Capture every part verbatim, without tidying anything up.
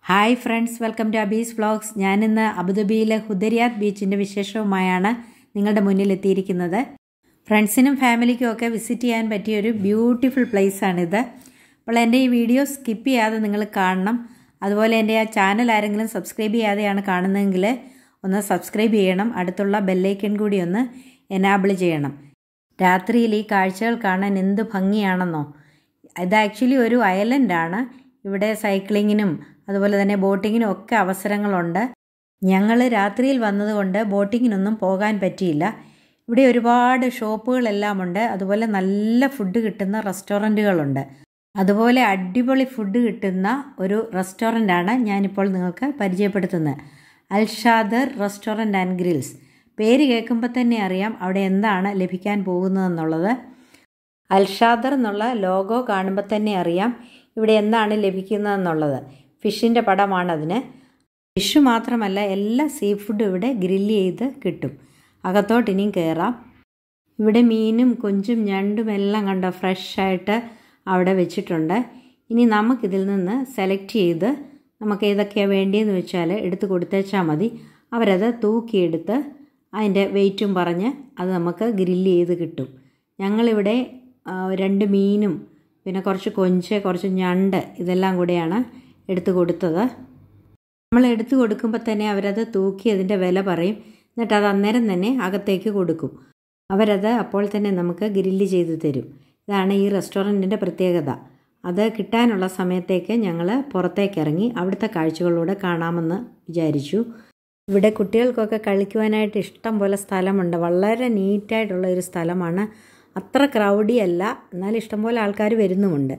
Hi friends, welcome to അബീസ് vlogs. ഞാനിന്ന് അബുദാബിയിലെ ഹുദരിയാത്ത് ബീച്ചിൻ്റെ വിശേഷവുമായാണ് നിങ്ങളുടെ മുന്നിലെത്തിയിരിക്കുന്നത്. ഫ്രണ്ട്സിനും ഫാമിലിക്കും ഒക്കെ വിസിറ്റ് ചെയ്യാൻ പറ്റിയ ഒരു ബ്യൂട്ടിഫുൾ പ്ലേസാണിത്. അപ്പോൾ എൻ്റെ ഈ വീഡിയോ സ്കിപ്പ് ചെയ്യാതെ നിങ്ങൾ കാണണം. അതുപോലെ എൻ്റെ ആ ചാനൽ ആരെങ്കിലും സബ്സ്ക്രൈബ് ചെയ്യാതെയാണ് കാണുന്നതെങ്കിൽ ഒന്ന് സബ്സ്ക്രൈബ് ചെയ്യണം. അടുത്തുള്ള ബെല്ലൈക്കൺ കൂടി ഒന്ന് എനാബിൾ ചെയ്യണം. രാത്രിയിൽ ഈ കാഴ്ചകൾ കാണാൻ എന്ത് ഭംഗിയാണെന്നോ. ഇത് ആക്ച്വലി ഒരു ഐലൻഡാണ്. ഇവിടെ സൈക്ലിങ്ങിനും അതുപോലെ തന്നെ ബോട്ടിങ്ങിനും ഒക്കെ അവസരങ്ങളുണ്ട്. ഞങ്ങൾ രാത്രിയിൽ വന്നതുകൊണ്ട് ബോട്ടിങ്ങിനൊന്നും പോകാൻ പറ്റിയില്ല. ഇവിടെ ഒരുപാട് ഷോപ്പുകളെല്ലാം ഉണ്ട്. അതുപോലെ നല്ല ഫുഡ് കിട്ടുന്ന റെസ്റ്റോറൻറ്റുകളുണ്ട്. അതുപോലെ അടിപൊളി ഫുഡ് കിട്ടുന്ന ഒരു റെസ്റ്റോറൻ്റാണ് ഞാനിപ്പോൾ നിങ്ങൾക്ക് പരിചയപ്പെടുത്തുന്നത്. അൽഷാദർ റെസ്റ്റോറൻറ്റ് ആൻഡ് ഗ്രിൽസ്. പേര് കേൾക്കുമ്പോൾ തന്നെ അറിയാം അവിടെ എന്താണ് ലഭിക്കാൻ പോകുന്നതെന്നുള്ളത്. അൽഷാദർ എന്നുള്ള ലോഗോ കാണുമ്പോൾ തന്നെ അറിയാം ഇവിടെ എന്താണ് ലഭിക്കുന്നതെന്നുള്ളത്. ഫിഷിൻ്റെ പടമാണതിന്. ഫിഷ് മാത്രമല്ല, എല്ലാ സീ ഫുഡും ഇവിടെ ഗ്രില്ല് ചെയ്ത് കിട്ടും. അകത്തോട്ട് ഇനിയും കയറാം. ഇവിടെ മീനും കൊഞ്ചും ഞണ്ടും എല്ലാം കണ്ടോ ഫ്രഷായിട്ട് അവിടെ വെച്ചിട്ടുണ്ട്. ഇനി നമുക്കിതിൽ നിന്ന് സെലക്ട് ചെയ്ത് നമുക്ക് ഏതൊക്കെയാണ് വേണ്ടിയെന്ന് വെച്ചാൽ എടുത്ത് കൊടുത്തേച്ചാൽ മതി. അവരത് തൂക്കിയെടുത്ത് അതിൻ്റെ വെയിറ്റും പറഞ്ഞ് അത് നമുക്ക് ഗ്രില്ല് ചെയ്ത് കിട്ടും. ഞങ്ങളിവിടെ രണ്ട് മീനും പിന്നെ കുറച്ച് കൊഞ്ച്, കുറച്ച് ഞണ്ട് ഇതെല്ലാം കൂടെയാണ് എടുത്തു കൊടുത്തത്. നമ്മൾ എടുത്തു കൊടുക്കുമ്പോൾ തന്നെ അവരത് തൂക്കി അതിൻ്റെ വില പറയും. എന്നിട്ട് അത് അന്നേരം തന്നെ അകത്തേക്ക് കൊടുക്കും. അവരത് അപ്പോൾ തന്നെ നമുക്ക് ഗ്രില്ല് ചെയ്ത് തരും. ഇതാണ് ഈ റെസ്റ്റോറൻറ്റിൻ്റെ പ്രത്യേകത. അത് കിട്ടാനുള്ള സമയത്തേക്ക് ഞങ്ങൾ പുറത്തേക്ക് ഇറങ്ങി അവിടുത്തെ കാഴ്ചകളിലൂടെ കാണാമെന്ന് വിചാരിച്ചു. ഇവിടെ കുട്ടികൾക്കൊക്കെ കളിക്കുവാനായിട്ട് ഇഷ്ടം പോലെ സ്ഥലമുണ്ട്. വളരെ നീറ്റായിട്ടുള്ള ഒരു സ്ഥലമാണ്. അത്ര ക്രൗഡി അല്ല, എന്നാൽ ഇഷ്ടംപോലെ ആൾക്കാർ വരുന്നുമുണ്ട്.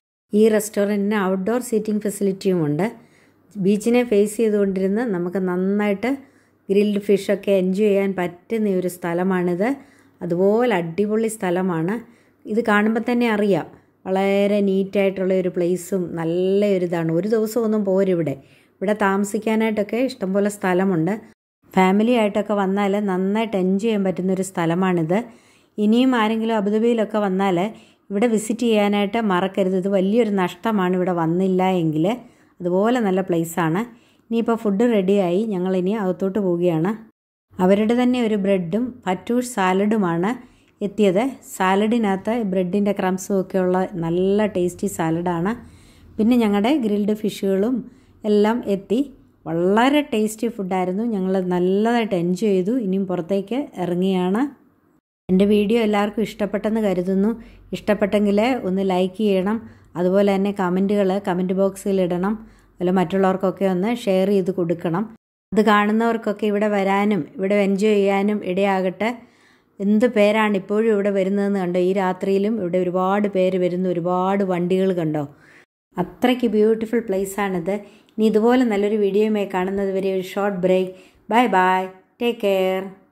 ഈ റെസ്റ്റോറൻറ്റിന് ഔട്ട്ഡോർ സീറ്റിംഗ് ഫെസിലിറ്റിയുമുണ്ട്. ബീച്ചിനെ ഫേസ് ചെയ്തുകൊണ്ടിരുന്ന് നമുക്ക് നന്നായിട്ട് ഗ്രിൽഡ് ഫിഷൊക്കെ എൻജോയ് ചെയ്യാൻ പറ്റുന്ന ഒരു സ്ഥലമാണിത്. അതുപോലെ അടിപൊളി സ്ഥലമാണ്. ഇത് കാണുമ്പോൾ തന്നെ അറിയാം വളരെ നീറ്റായിട്ടുള്ള ഒരു പ്ലേസും നല്ലൊരു ഇതാണ്. ഒരു ദിവസമൊന്നും പോരിവിടെ. ഇവിടെ താമസിക്കാനായിട്ടൊക്കെ ഇഷ്ടംപോലെ സ്ഥലമുണ്ട്. ഫാമിലി ആയിട്ടൊക്കെ വന്നാൽ നന്നായിട്ട് എൻജോയ് ചെയ്യാൻ പറ്റുന്നൊരു സ്ഥലമാണിത്. ഇനിയും ആരെങ്കിലും അബുദാബിയിലൊക്കെ വന്നാൽ ഇവിടെ വിസിറ്റ് ചെയ്യാനായിട്ട് മറക്കരുത്. ഇത് വലിയൊരു നഷ്ടമാണ് ഇവിടെ വന്നില്ല എങ്കിൽ. അതുപോലെ നല്ല പ്ലേസാണ്. ഇനിയിപ്പോൾ ഫുഡ് റെഡിയായി, ഞങ്ങളിനി അകത്തോട്ട് പോവുകയാണ്. അവരുടെ തന്നെ ഒരു ബ്രെഡും പറ്റൂഷ് സാലഡുമാണ് എത്തിയത്. സാലഡിനകത്ത് ബ്രെഡിൻ്റെ ക്രംസും ഒക്കെയുള്ള നല്ല ടേസ്റ്റി സാലഡാണ്. പിന്നെ ഞങ്ങളുടെ ഗ്രിൽഡ് ഫിഷുകളും എല്ലാം എത്തി. വളരെ ടേസ്റ്റി ഫുഡായിരുന്നു. ഞങ്ങൾ നല്ലതായിട്ട് എൻജോയ് ചെയ്തു. ഇനിയും പുറത്തേക്ക് ഇറങ്ങിയാണ്. എൻ്റെ വീഡിയോ എല്ലാവർക്കും ഇഷ്ടപ്പെട്ടെന്ന് കരുതുന്നു. ഇഷ്ടപ്പെട്ടെങ്കിൽ ഒന്ന് ലൈക്ക് ചെയ്യണം. അതുപോലെ തന്നെ കമൻറ്റുകൾ കമൻറ്റ് ബോക്സിൽ ഇടണം. അതുപോലെ മറ്റുള്ളവർക്കൊക്കെ ഒന്ന് ഷെയർ ചെയ്ത് കൊടുക്കണം. അത് കാണുന്നവർക്കൊക്കെ ഇവിടെ വരാനും ഇവിടെ എൻജോയ് ചെയ്യാനും ഇടയാകട്ടെ. എന്ത് പേരാണ് ഇപ്പോഴും ഇവിടെ വരുന്നതെന്ന് കണ്ടോ. ഈ രാത്രിയിലും ഇവിടെ ഒരുപാട് പേര് വരുന്നു. ഒരുപാട് വണ്ടികൾ കണ്ടോ. അത്രയ്ക്ക് ബ്യൂട്ടിഫുൾ പ്ലേസാണിത്. ഇനി ഇതുപോലെ നല്ലൊരു വീഡിയോയുമായി കാണുന്നത് വരെ ഒരു short break. Bye bye, take care.